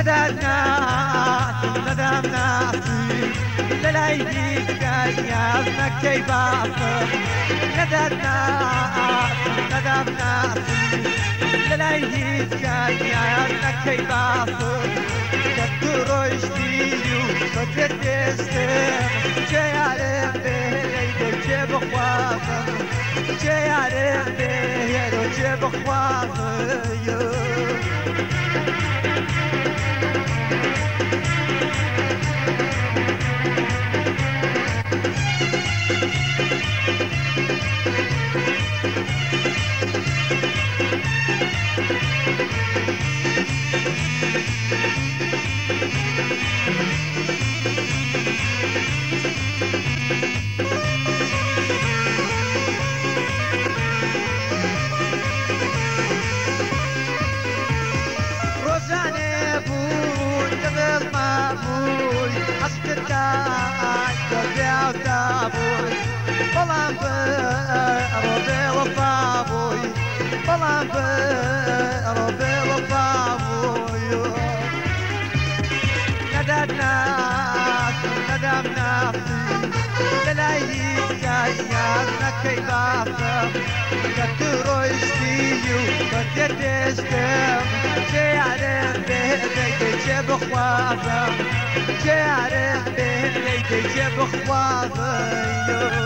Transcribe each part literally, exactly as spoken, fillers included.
ندادنا ندمنا للايديك يا مكي باطل ندادنا ندمنا للايديك يا مكي باطل كدروش ديو فتدستم جيارم بيدو جيب خواطر جيارم بيدو جيب خواطر جارم بيدي جيب خواطر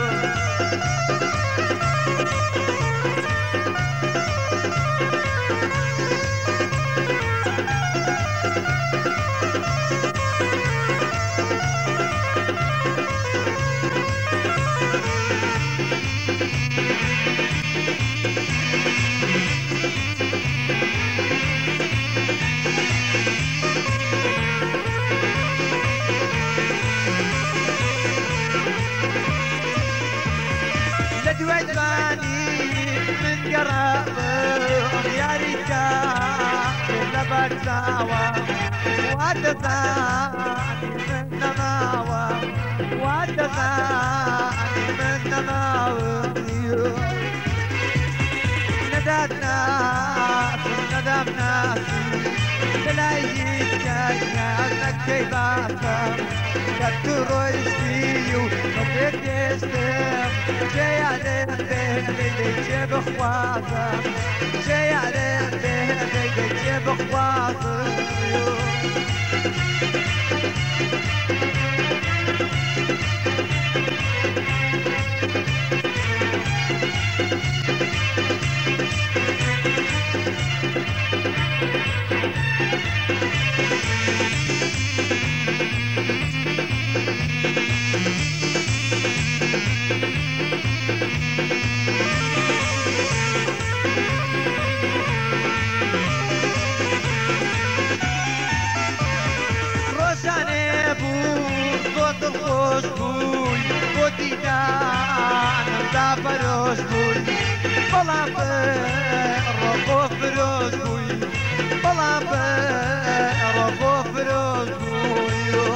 ودفعني من نماوى ودفعني من نماوى نددنا ندمنا للايك يا مكي باطل كدروش ديو فتدستم جيارم بيدي جيب خواطر جيارم بيدي جيب خواطر فروش بوي بلام ربو فروش بوي بلام ربو فروش بوي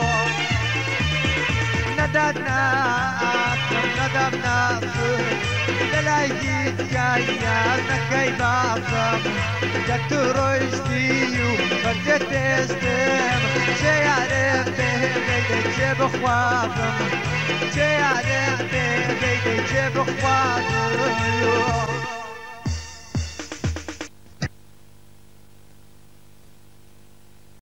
نددنا ندمنا للايك يا مكي باطل كدروش ديو فتدستم جيارم بيدي جيب خواطر جيارم بيدي جيب خواطر